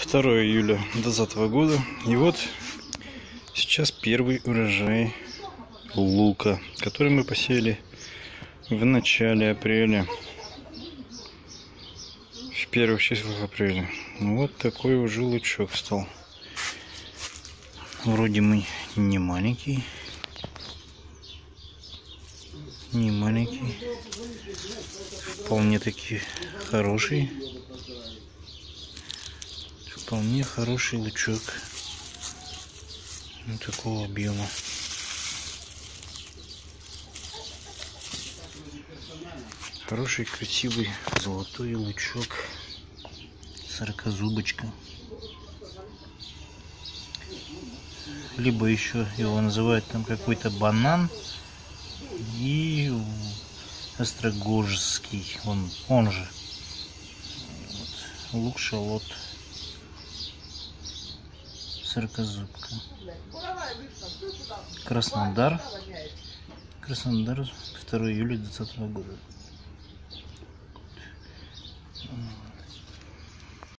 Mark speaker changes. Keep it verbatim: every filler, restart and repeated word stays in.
Speaker 1: второе июля двадцатого года. И вот сейчас первый урожай лука, который мы посеяли в начале апреля, в первых числах апреля. Вот такой уже лучок стал. Вроде мы не маленький, не маленький, вполне таки хороший, вполне хороший лучок, вот такого объема. Хороший, красивый золотой лучок, сорокозубочка. Либо еще его называют там какой-то банан и острогожский, он, он же вот, лук-шалот, сорокозубка. Краснодар, Краснодар, второе июля двадцатого года.